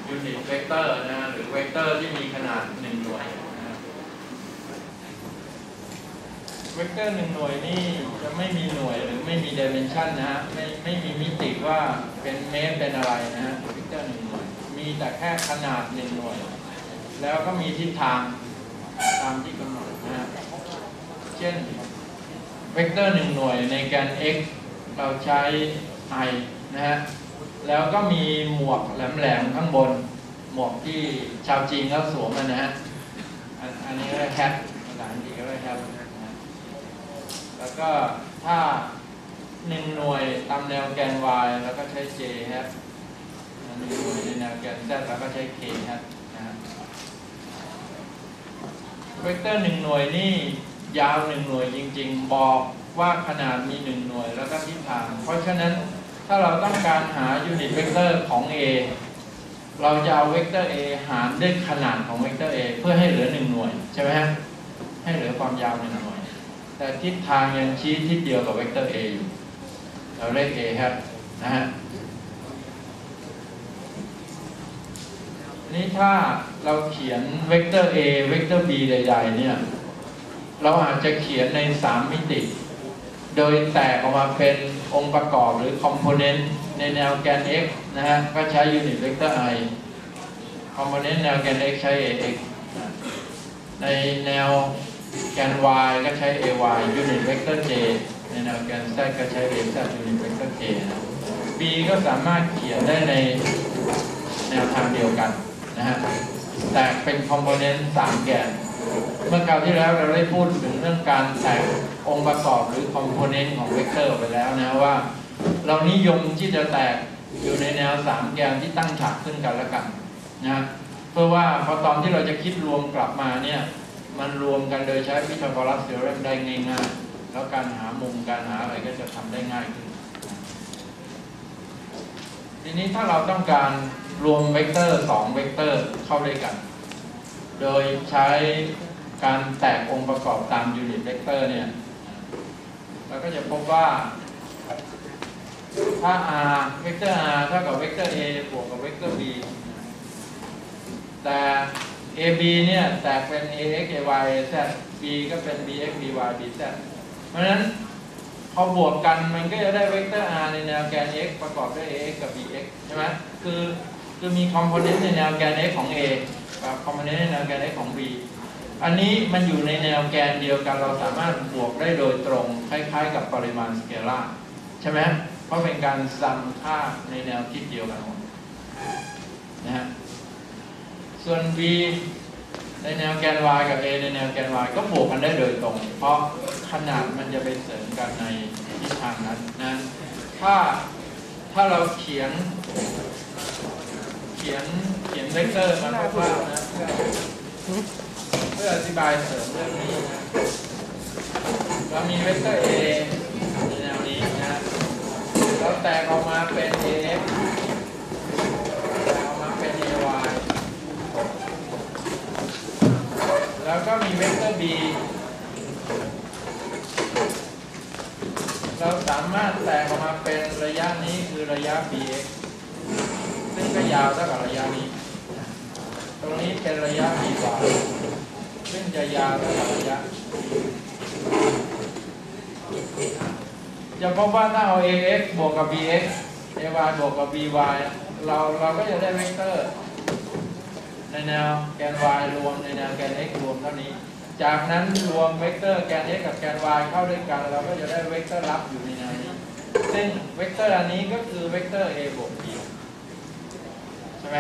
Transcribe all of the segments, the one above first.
ยูนิตเวกเตอร์นะหรือเวกเตอร์ที่มีขนาด1หน่วยนะเวกเตอร์1หน่วยนี่จะไม่มีหน่วยหรือไม่มีดิเมนชันนะฮะไม่มีมิติว่าเป็นเมตรเป็นอะไรนะฮะเวกเตอร์1หน่วยมีแต่แค่ขนาด1หน่วยแล้วก็มีทิศทางตามที่กำหนดนะฮะเช่นเวกเตอร์1หน่วยในแกน x เราใช้ i นะฮะแล้วก็มีหมวกแหลมๆข้างบนหมวกที่ชาวจีนเขาสวมนะฮะอันนี้ก็เรียกแฮทภาษาอังกฤษก็เรียกแฮทแล้วก็ถ้า1หน่วยตามแนวแกน y แล้วก็ใช้ j แฮท1หน่วยในแนวแกน z แล้วก็ใช้ k แฮทนะฮะเวกเตอร์1หน่วยนี่ยาว1หน่วยจริงๆบอกว่าขนาดมี1หน่วยแล้วก็ทิศทางเพราะฉะนั้นถ้าเราต้องการหายูนิตเวกเตอร์ของ a เราจะเอาเวกเตอร์ a หารด้วยขนาดของเวกเตอร์ a เพื่อให้เหลือ1หน่วยใช่ไหมฮะให้เหลือความยาว1หน่วยแต่ทิศทางยังชี้ทิศเดียวกับเวกเตอร์ a อยู่เราเรียก a ครับนะฮะนี้ถ้าเราเขียนเวกเตอร์ a เวกเตอร์ b ใดๆเนี่ยเราอาจจะเขียนใน3มิติโดยแตกออกมาเป็นองค์ประกอบหรือคอมโพเนนต์ในแนวแกน x นะฮะก็ใช้ยูนิตเวกเตอร์ i คอมโพเนนต์แนวแกน x ใช้ ax ในแนวแกน y ก็ใช้ ay ยูนิตเวกเตอร์ j ในแนวแกน z ก็ใช้ az ยูนิตเวกเตอร์ k นะ b ก็สามารถเขียนได้ในแนวทางเดียวกันนะฮะแตกเป็นคอมโพเนนต์3แกนเมื่อคราวที่แล้วเราได้พูดถึงเรื่องการแตกองค์ประกอบหรือคอมโพเนนต์ของเวกเตอร์ไปแล้วนะว่าเรานิยมที่จะแตกอยู่ในแนว3แกนที่ตั้งฉากขึ้นกันและกันนะเพื่อว่าพอตอนที่เราจะคิดรวมกลับมาเนี่ยมันรวมกันโดยใช้พีทาโกรัสเทอเรมได้ง่ายๆแล้วการหามุมการหาอะไรก็จะทำได้ง่ายขึ้นทีนี้ถ้าเราต้องการรวมเวกเตอร์2เวกเตอร์เข้าด้วยกันโดยใช้การแตกองค์ประกอบตามยูนิตเวกเตอร์เนี่ยเราก็จะพบว่าถ้า r เวกเตอร์ r เท่ากับเวกเตอร์ a บวกกับเวกเตอร์ b แต่ ab เนี่ยแตกเป็น ax ay az b ก็เป็น bx by bz เพราะฉะนั้นพอบวกกันมันก็จะได้เวกเตอร์ r ในแนวแกน x ประกอบด้วย ax กับ bx ใช่ไหมคือมีคอมโพเนนต์ในแนวแกน x ของ a กับคอมโพเนนต์ในแนวแกน x ของ b อันนี้มันอยู่ในแนวแกนเดียวกันเราสามารถบวกได้โดยตรงคล้ายๆกับปริมาณสเกลาร์ใช่ไหมเพราะเป็นการซัมค่าในแนวคิดเดียวกันหมดนะฮะส่วน b ในแนวแกน y กับ a ในแนวแกน y ก็บวกกันได้โดยตรงเพราะขนาดมันจะไปเสริมกันในทิศทางนั้นนะถ้าเราเขียนเวกเตอร์มาคร่าวๆนะเพื่ออธิบายเสริมเรื่องนี้นะเรามีเวกเตอร์ a ในแนวนี้นะเราแตกออกมาเป็น af แตกออกมาเป็น ay แล้วก็มีเวกเตอร์ b เราสามารถแตกออกมาเป็นระยะนี้คือระยะ bx ซึ่งก็ยาวเท่ากับระยะนี้ตรงนี้เป็นระยะ by ซึ่งจะยาวเท่ากับระยะจะพบว่าถ้าเอา ax บวกกับ bx ay บวกกับ by เราก็จะได้เวกเตอร์ในแนวแกน y รวมในแนวแกน x รวมเท่านี้จากนั้นรวมเวกเตอร์แกน x กับแกน y เข้าด้วยกันเราก็จะได้เวกเตอร์ลับอยู่ในแนวนี้ซึ่งเวกเตอร์อันนี้ก็คือเวกเตอร์ a บวก b ใช่ไหม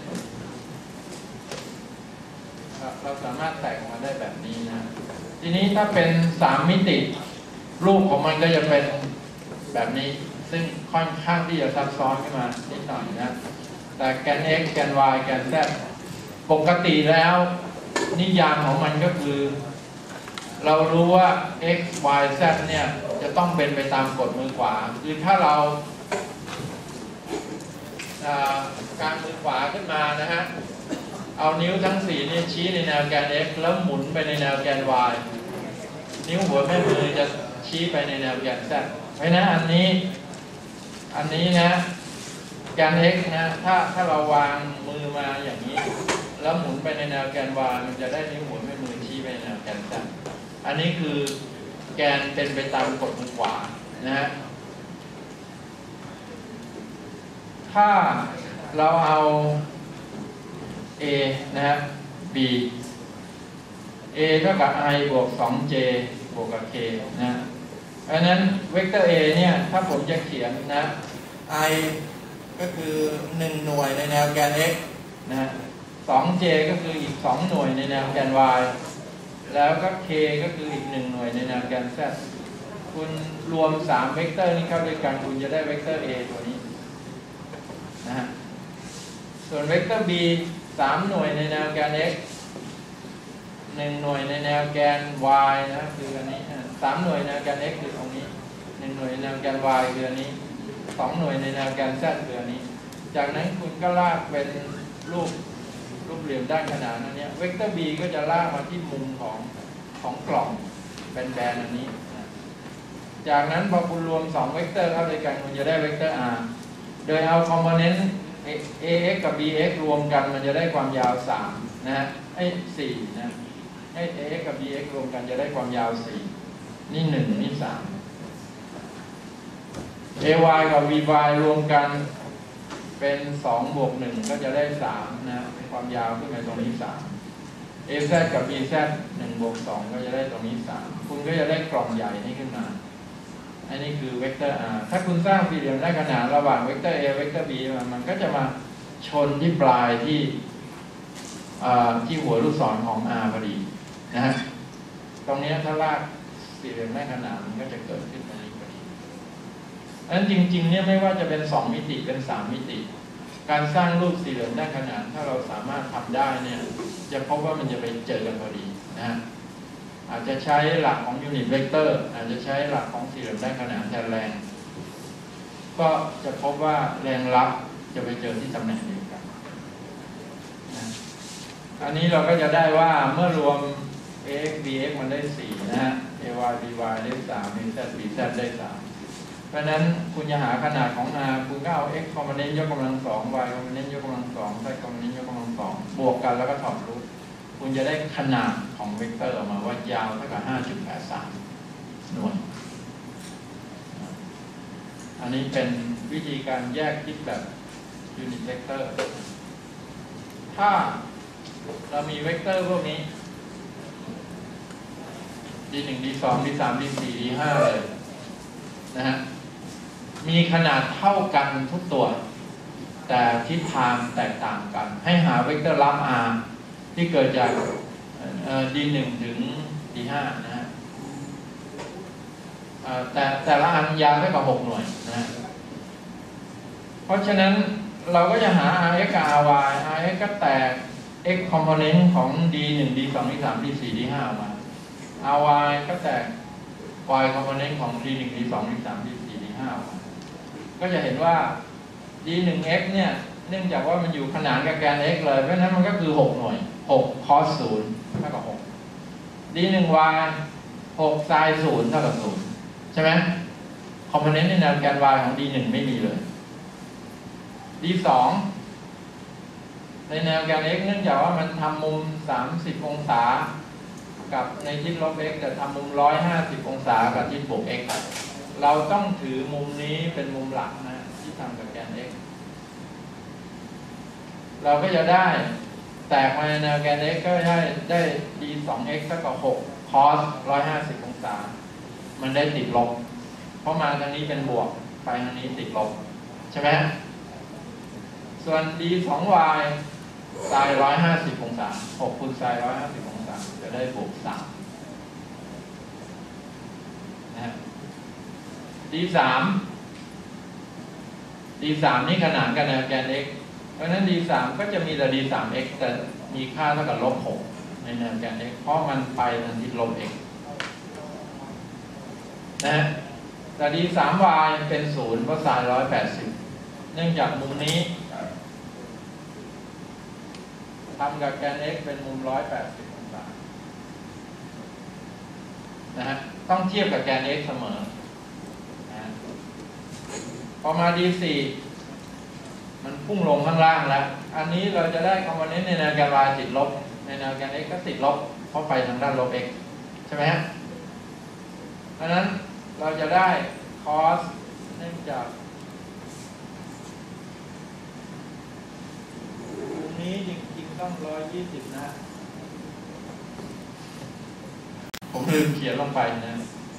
เราสามารถแตกออกมาได้แบบนี้นะทีนี้ถ้าเป็น3มิติรูปของมันก็จะเป็นแบบนี้ซึ่งค่อนข้างที่จะซับซ้อนขึ้นมานิดหน่อยนะแต่แกน x แกน y แกน z ปกติแล้วนิยามของมันก็คือเรารู้ว่า x y z เนี่ยจะต้องเป็นไปตามกฎมือขวาคือถ้าเราการมือขวาขึ้นมานะฮะเอานิ้วทั้ง4นี่ชี้ในแนวแกน x แล้วหมุนไปในแนวแกน y นิ้วหัวแม่มือจะชี้ไปในแนวแกน z เพราะฉะนั้นอันนี้นะแกน x นะถ้าเราวางมือมาอย่างนี้แล้วหมุนไปในแนวแกน y มันจะได้นิ้วหมุนไปมือชี้ไปในแนวแกน z อันนี้คือแกนเป็นไปตามกฎมือขวานะฮะถ้าเราเอา a นะฮะ b a เท่ากับ i บวก 2j บวกกับ k นะเพราะฉะนั้นเวกเตอร์ a เนี่ยถ้าผมจะเขียนนะ i ก็คือ1หน่วยในแนวแกน x นะ 2j ก็คืออีก2หน่วยในแนวแกน y แล้วก็ k ก็คืออีก1หน่วยในแนวแกน z คุณรวม3เวกเตอร์นี้เข้าด้วยกันคุณจะได้เวกเตอร์ a ตัวนี้นะฮะส่วนเวกเตอร์ b 3หน่วยในแนวแกน x 1หน่วยในแนวแกน y นะคืออันนี้3หน่วยในแนวแกน x คือตรงนี้1หน่วยในแนวแกน y คืออันนี้2หน่วยในแนวแกน z คืออันนี้จากนั้นคุณก็ลากเป็นรูปเหลี่ยมด้านขนานอันนี้เวกเตอร์ b ก็จะลากมาที่มุมของกล่องแบนๆอันนี้จากนั้นพอคุณรวม2เวกเตอร์เข้าด้วยกันคุณจะได้เวกเตอร์ r โดยเอาคอมโพเนนต์ ax กับ bx รวมกันมันจะได้ความยาว3นะฮะ4นะให้ ax กับ bx รวมกันจะได้ความยาว4นี่1นี่3 ay กับ vy รวมกันเป็น2บวก1ก็จะได้3นะเป็นความยาวขึ้นไปตรงนี้3 az กับ bz 1บวก2ก็จะได้ตรงนี้3คุณก็จะได้กล่องใหญ่นี้ขึ้นมาอันนี้คือเวกเตอร์ r ถ้าคุณสร้างสี่เหลี่ยมได้ขนานระหว่างเวกเตอร์ a เวกเตอร์ b มันก็จะมาชนที่ปลายที่หัวลูกศรของ r พอดีนะฮะตรงนี้ถ้าลากสี่เหลี่ยมได้ขนานมันก็จะเกิดขึ้นตรงนี้พอดีอันนั้นจริงๆเนี่ยไม่ว่าจะเป็น2มิติเป็น3มิติการสร้างรูปสี่เหลี่ยมได้ขนานถ้าเราสามารถทำได้เนี่ยจะพบว่ามันจะไปเจอกันพอดีนะฮะอาจจะใช้หลักของยูนิตเวกเตอร์อาจจะใช้หลักของสี่เหลี่ยมได้ขนานแทนแรงก็จะพบว่าแรงรับจะไปเจอที่ตำแหน่งเดียวกันนะอันนี้เราก็จะได้ว่าเมื่อรวม ax bx มันได้4นะฮะ ay by ได้3 az bz ได้3เพราะฉะนั้นคุณจะหาขนาดของ r คุณก็เอา x คอมโพเนนต์ยกกำลัง2 y คอมโพเนนต์ยกกำลัง2 z คอมโพเนนต์ยกกำลัง2บวกกันแล้วก็ถอดรูปคุณจะได้ขนาดของเวกเตอร์ออกมาว่ายาวเท่ากับ 5.83 หน่วยอันนี้เป็นวิธีการแยกคิดแบบยูนิตเวกเตอร์ถ้าเรามีเวกเตอร์พวกนี้ d1 d2 d3 d4 d5 เลยนะฮะมีขนาดเท่ากันทุกตัวแต่ทิศทางแตกต่างกันให้หาเวกเตอร์ลับ r ที่เกิดจาก d1 ถึง d5 นะฮะแต่ละอันยาวเท่ากับ6หน่วยนะฮะเพราะฉะนั้นเราก็จะหา rx กับ ry rx ก็แตก x component ของ d1 d2 d3 d4 d5 ออกมา ry ก็แตก y component ของ d1 d2 d3 d4 d5 ออกมาก็จะเห็นว่า d1x เนี่ยเนื่องจากว่ามันอยู่ขนานกับแกน x เลยเพราะฉะนั้นมันก็คือ6หน่วย6 cos 0เท่ากับ6 d1y 6 sin 0เท่ากับ0ใช่ไหมคอมโพเนนต์ในแนวแกน y ของ d1 ไม่มีเลย d2 ในแนวแกน x เนื่องจากว่ามันทำมุม30องศากับในทิศลบ x แต่ทำมุม150องศากับทิศบวก x เราต้องถือมุมนี้เป็นมุมหลักนะที่ทำกับแกน x เราก็จะได้แตกมาในแนวแกน x ก็ได้ d2x เท่ากับ6 cos 150องศามันได้ติดลบเพราะมาทางนี้เป็นบวกไปทางนี้ติดลบใช่ไหมส่วน d2y sin 150องศา6คูณ sin 150องศาจะได้บวก3นะ d3 นี่ขนานกันแนวแกน x เพราะฉะนั้น d3 ก็จะมีแต่ d3x แต่มีค่าเท่ากับลบ6ในแนวแกน x เพราะมันไปทางทิศลบ x นะแต่ d3y เป็น0เพราะ sin 180เนื่องจากมุมนี้ทำกับแกน x เป็นมุม180องศานะฮะต้องเทียบกับแกน x เสมอนะพอมา d4 มันพุ่งลงข้างล่างแล้วอันนี้เราจะได้คอมโพเนนต์ในแนวแกน y ติดลบในแนวแกน x ก็ติดลบเพราะไปทางด้านลบ x ใช่ไหมฮะดังนั้นเราจะได้ cos เนื่องจากตรงนี้จริงๆต้อง120นะผมลืมเขียนลงไปนะ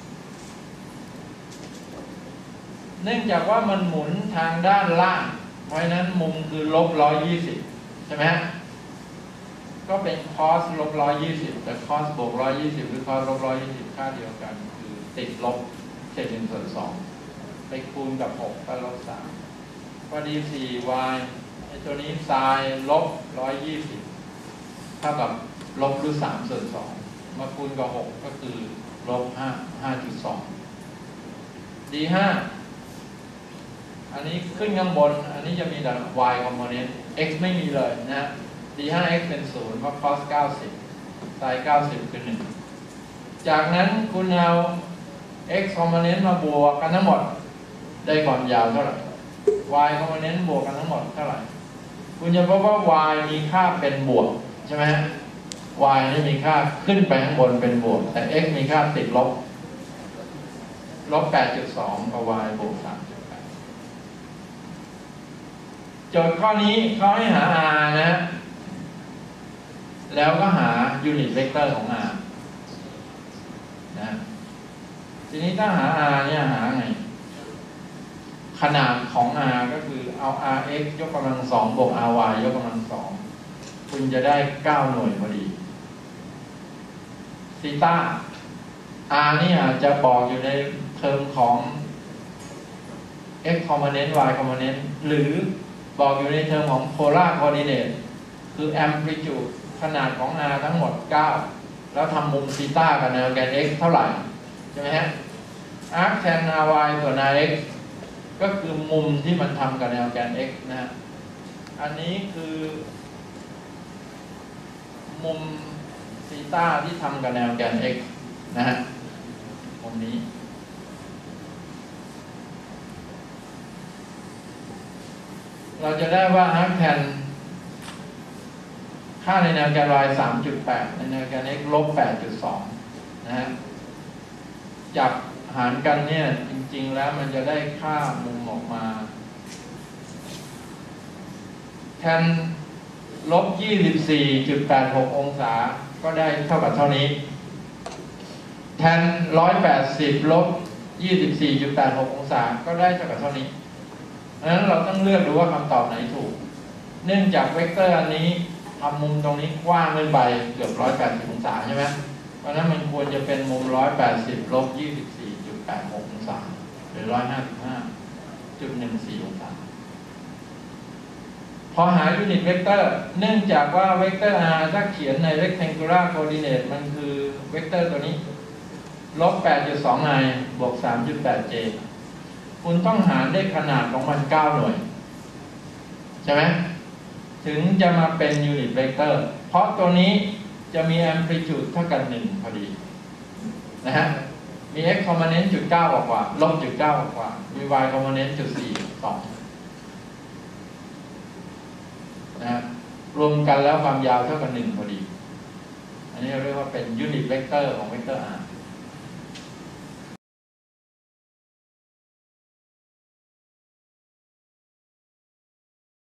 เนื่องจากว่ามันหมุนทางด้านล่างเพราะฉะนั้นมุมคือลบ120ใช่ไหมฮะก็เป็น cos ลบ120แต่ cos บวก120หรือ cos ลบ120ค่าเดียวกันคือติดลบเศษ1/2ไปคูณกับ6ก็ลบ3พอดี 4y ไอ้ตัวนี้ sin ลบ120เท่ากับลบรูท3/2มาคูณกับ6ก็คือลบ5.2 d5 อันนี้ขึ้นข้างบนอันนี้จะมีแต่ y component x ไม่มีเลยนะ d5x เป็น0เพราะ cos 90 sin 90คือ1จากนั้นคุณเอา x component มาบวกกันทั้งหมดได้ความยาวเท่าไหร่ y component บวกกันทั้งหมดเท่าไหร่คุณจะพบว่า y มีค่าเป็นบวกใช่ไหมฮะ y นี่มีค่าขึ้นไปข้างบนเป็นบวกแต่ x มีค่าติดลบ 8.2 กับ y บวก 3.8 โจทย์ข้อนี้เขาให้หา r นะแล้วก็หายูนิตเวกเตอร์ของ r นะทีนี้ถ้าหา r เนี่ยหาไงขนาดของ r ก็คือเอา rx ยกกำลัง2บวก ry ยกกำลัง2คุณจะได้9หน่วยพอดีซีต้า r นี่อาจจะบอกอยู่ในเทอมของ x component y component หรือบอกอยู่ในเทอมของ polar coordinate คือ amplitude ขนาดของ r ทั้งหมด9แล้วทำมุมซีต้ากับแนวแกน x เท่าไหร่ใช่ไหมฮะ arc tan ry ส่วน rx ก็คือมุมที่มันทำกับแนวแกน x นะฮะอันนี้คือมุมซีต้าที่ทำกับแนวแกน x นะฮะมุมนี้เราจะได้ว่า arc tan ค่าในแนวแกน y 3.8 ในแนวแกน x ลบ 8.2 นะฮะจับหารกันเนี่ยจริงๆแล้วมันจะได้ค่ามุมออกมา tan ลบ 24.86 องศาก็ได้เท่ากับเท่านี้ tan 180 ลบ 24.86 องศาก็ได้เท่ากับเท่านี้ดังนั้นเราต้องเลือกดูว่าคำตอบไหนถูกเนื่องจากเวกเตอร์อันนี้ทำมุมตรงนี้กว้างขึ้นไปเกือบ180 องศาใช่ไหมเพราะฉะนั้นมันควรจะเป็นมุม180 ลบ 24.86 องศาหรือ 155.14 องศาพอหายูนิตเวกเตอร์เนื่องจากว่าเวกเตอร์ r ถ้าเขียนใน rectangular coordinate มันคือเวกเตอร์ตัวนี้ลบ 8.2i บวก 3.8j คุณต้องหารได้ขนาดของมัน9หน่วยใช่ไหมถึงจะมาเป็นยูนิตเวกเตอร์เพราะตัวนี้จะมี amplitude เท่ากัน1พอดีนะฮะมี x component จุด9กว่าลบจุด9กว่ามี y component จุด4 2นะฮะรวมกันแล้วความยาวเท่ากัน1พอดีอันนี้เรียกว่าเป็นยูนิตเวกเตอร์ของเวกเตอร์ r